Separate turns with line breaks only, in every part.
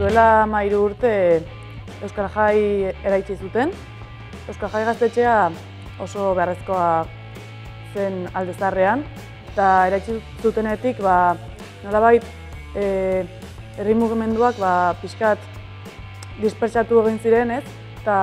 Duela 13 urte Euskal Jai eraitsi zuten. Euskal Jai gaztetxea oso beharrezkoa zen Alde Zaharrean, eta eraitsi zutenetik nolabait herri mugimenduak pixkat dispertsatu egin ziren, eta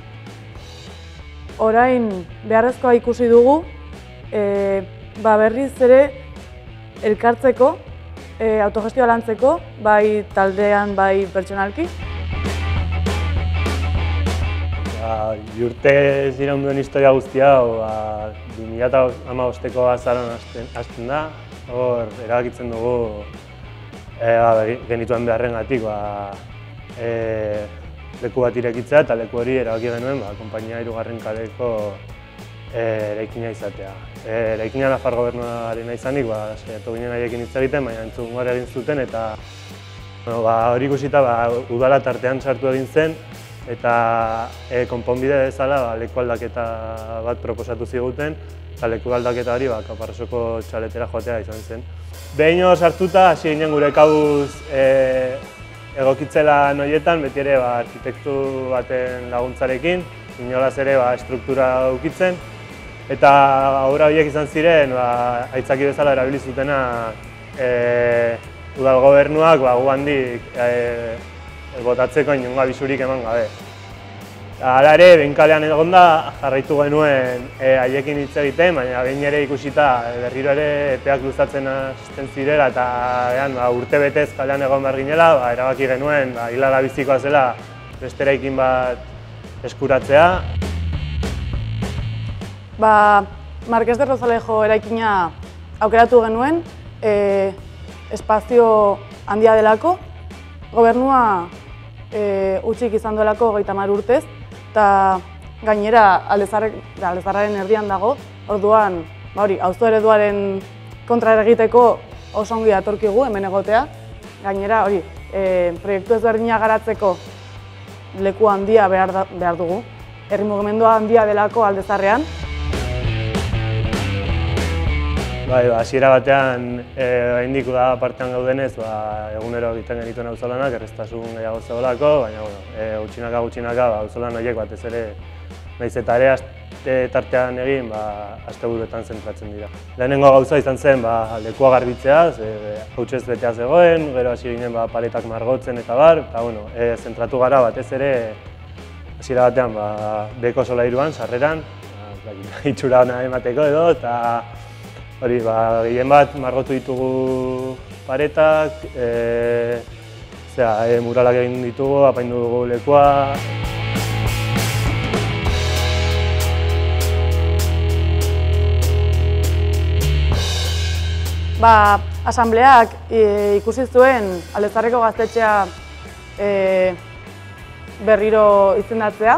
orain beharrezkoa ikusi dugu berriz ere elkartzeko, autogestioa lantzeko, bai taldean, bai pertsonalki.
Urte iraun duen historia guztia, 2015ko azaroan hasten da. Hor, erabakitzen dugu genituen beharrengatik leku bat irekitzea, eta leku hori erabaki genuen konpainia 3. kaleko eraikina izatea. Eraikina Nafar gobernuarena izanik, saiatu ginen haiekin hitz egiten, baina entzungor egin zuten, eta hori ikusita udala tartean sartu egin zen, eta konponbide bezala leku aldaketa bat proposatu ziguten, eta leku aldaketa hori Kaparrasoko txaletera joatea izan zen. Behin hor sartuta, hasi ginen gure kabuz egokitzela horietan, beti ere arkitektu baten laguntzarekin, inolaz ere struktura ukitzen, eta obra horiek izan ziren aitzaki bezala erabili zutena udal gobernuak gu handik botatzeko inongo abisurik eman gabe. Hala ere, behin kalean egonda jarraitu genuen haiekin hitz egiten, baina behin ere ikusita berriro ere epeak luzatzen hasten zirela, eta urte betez kalean egon behar ginela, erabaki genuen hilada bizikoa zela beste eraikin bat eskuratzea.
Marqués de Rozalejo eraikina aukeratu genuen, espazio handia delako, gobernua utzik izan duelako 30 urtez, eta gainera Alde Zaharraren erdian dago, orduan auzo ereduaren kontra egiteko oso ongi datorkigu hemen egotea. Gainera proiektu ezberdina garatzeko leku handia behar dugu, herri mugimendua handia delako Alde Zaharrean.
Hasiera batean, oraindik uda partean gaudenez, egunero egiten genituen auzolanak, erreztasun gehiago zegoelako, baina gutxinaka auzolan horiek batez ere nahiz eta ere tartean egin, asteburuetan zentratzen dira. Lehenengo gauza izan zen lekua garbitzea, hautsez betea zegoen, gero hasi ginen paretak margotzen eta bar, eta zentratu gara batez ere hasiera batean beheko solairuan, sarreran, itxura ona emateko edo, eta hori, gehien bat margotu ditugu paretak, muralak egin ditugu, apaindu dugu lekua.
Asambleak ikusi zuen Alde Zaharreko gaztetxea berriro izendatzea,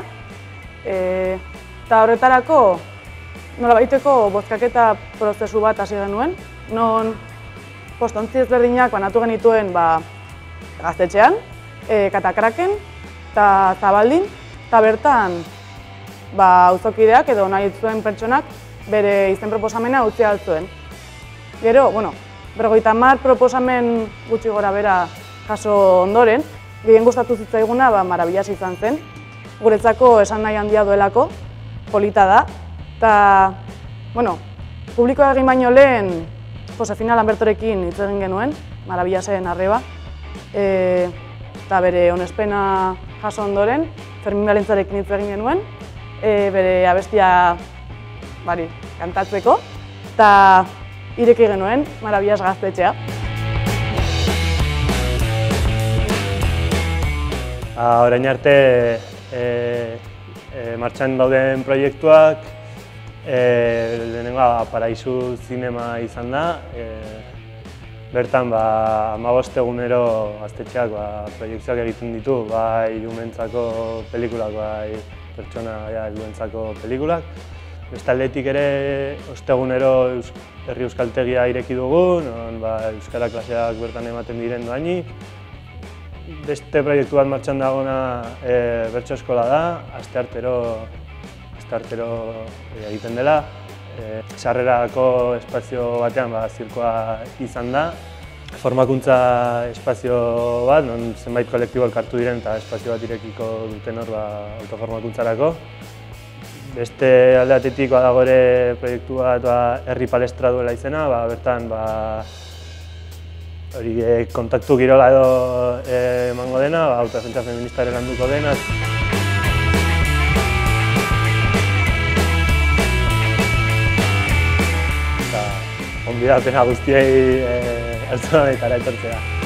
eta horretarako nolabaiteko bozkaketa prozesu bat hasi genuen, non postontzi ezberdinak banatu genituen gaztetxean, Katakraken eta Zabaldin, eta bertan auzokideak edo nahi zuen pertsonak bere izen proposamena utzi zuen. Gero, 50 proposamen gutxi gora bera jaso ondoren, gehien gustatu zitzaiguna Marabillas izan zen, guretzako esan nahi handia duelako, polita da. Eta, publikoa egin baino lehen Josefina Lambertorekin hitz egin genuen, Marabillasen arreba, eta bere onespena jaso ondoren, Fermin Valentzarekin hitz egin genuen, bere abestia kantatzeko, eta ireki genuen Marabillas gaztetxea.
Orain arte martxan dauden proiektuak, lehenengoa Paraisu zinema izan da, bertan 15 egunero gaztetxeak proiektzioak egiten ditu, bai umeentzako pelikulak, bai pertsona helduentzako pelikulak. Bestaldetik ere ostegunero herri euskaltegia ireki dugu, non euskara klaseak bertan ematen diren doainik. Beste proiektu bat martxan dagoena bertso eskola da, asteartero egiten dela. Sarrerako espazio batean zirkoa izan da. formakuntza espazio bat, non zenbait kolektibo elkartu diren eta espazio bat irekiko duten hor autoformakuntzarako. Beste alde batetik badago ere proiektu bat herri palestra duela izena, bertan kontaktu girola edo emango dena, autodefentsa feministaren landuko dena. Gonbidapena guztiei Auzolanetara etortzea.